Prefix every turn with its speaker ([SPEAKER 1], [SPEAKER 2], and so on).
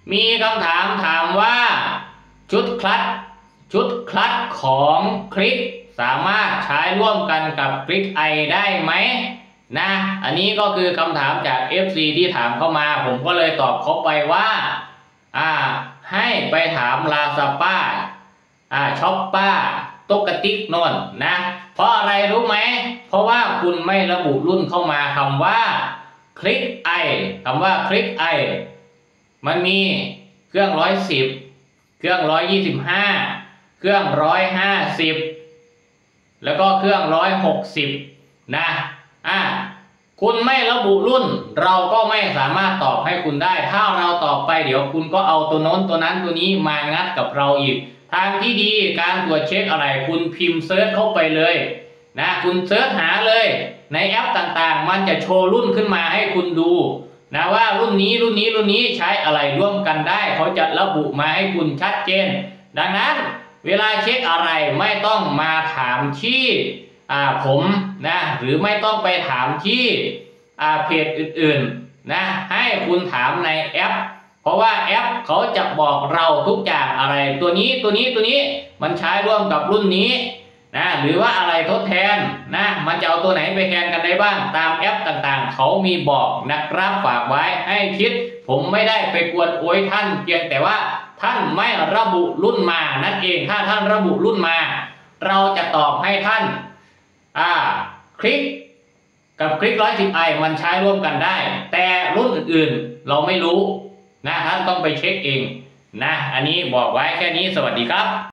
[SPEAKER 1] มีคำถามถามว่าชุดคลัตช์ของคลิกสามารถใช้ร่วมกันกับคลิกไอได้ไหมนะอันนี้ก็คือคำถามจาก FC ที่ถามเข้ามาผมก็เลยตอบเขาไปว่าให้ไปถามลาซาป้าช็อปป้าตกกระติกนนนะเพราะอะไรรู้ไหมเพราะว่าคุณไม่ระบุรุ่นเข้ามาคำว่าคลิกไอมันมีเครื่อง110เครื่อง125เครื่อง150แล้วก็เครื่อง160นะคุณไม่ระบุรุ่นเราก็ไม่สามารถตอบให้คุณได้ถ้าเราตอบไปเดี๋ยวคุณก็เอาตัวโน้นตัวนั้นตัวนี้มางัดกับเราอีกทางที่ดีการตรวจเช็คอะไรคุณพิมพ์เซิร์ชเข้าไปเลยนะคุณเซิร์ชหาเลยในแอปต่างๆมันจะโชว์รุ่นขึ้นมาให้คุณดูนะว่ารุ่นนี้ใช้อะไรร่วมกันได้เขาจะระบุมาให้คุณชัดเจนดังนั้นเวลาเช็คอะไรไม่ต้องมาถามที่ผมนะหรือไม่ต้องไปถามที่เพจอื่นๆนะให้คุณถามในแอปเพราะว่าแอปเขาจะบอกเราทุกอย่างอะไรตัวนี้มันใช้ร่วมกับรุ่นนี้นะหรือว่าอะไรทดแทนนะมันจะเอาตัวไหนไปแทนกันได้บ้างตามแอปต่างๆเขามีบอกนะครับฝากไว้ให้คิดผมไม่ได้ไปกวนโอยท่านเพียงแต่ว่าท่านไม่ระบุรุ่นมานั่นเองถ้าท่านระบุรุ่นมาเราจะตอบให้ท่านคลิกกับคลิก110i มันใช้ร่วมกันได้แต่รุ่นอื่นๆเราไม่รู้นะท่านต้องไปเช็คเองนะอันนี้บอกไว้แค่นี้สวัสดีครับ